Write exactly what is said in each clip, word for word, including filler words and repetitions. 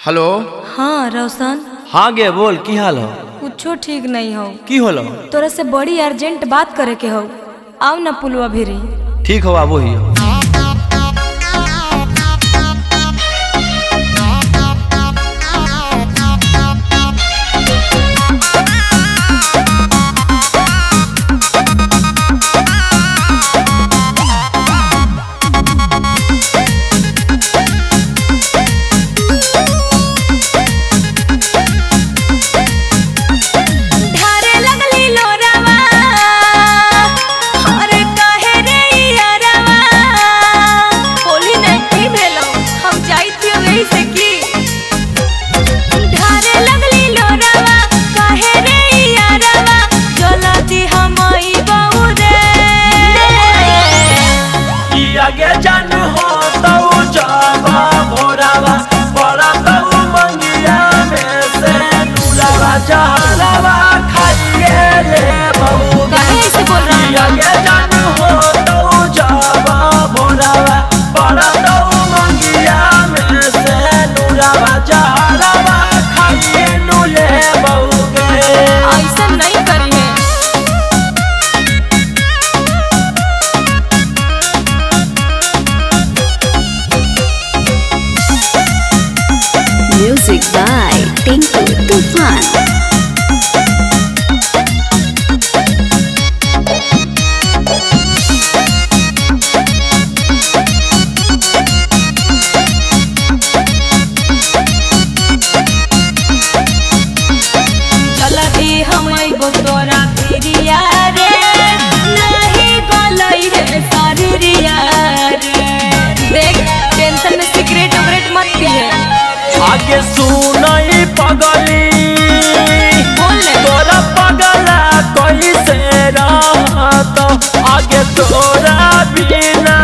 Hello. हाँ रोशन। हाँ गे बोल की हाल हो? कुछो ठीक नहीं हो। की होलो? तोरा से बड़ी अर्जेंट बात करे के हो। आओ ना पुलवा भिरी। ठीक हो आबो ही। Music by Tinku Tufan. आगे सुनई पगली तोरा पगला कैसे रहत आगे तोरा बिना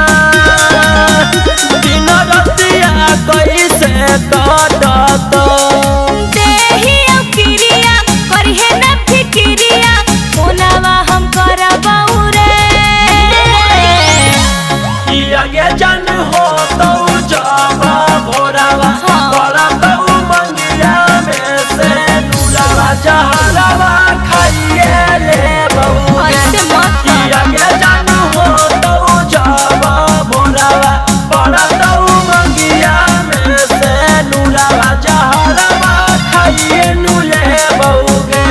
दिन रतिया कैसे कटत देही अकिरिया करहे न फिकिरिया कोनावा हम करबौ रे ई आगे जान हो तो जावा भोरावा जहरवा खाइए ले बहू ऐसे मत आगे जानू हो तो जावा भोरावा बड़ा तो मंगिया में से नूरावा जहरवा खाइए नूले बहू गे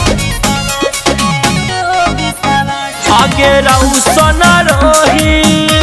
आगे रौशन रही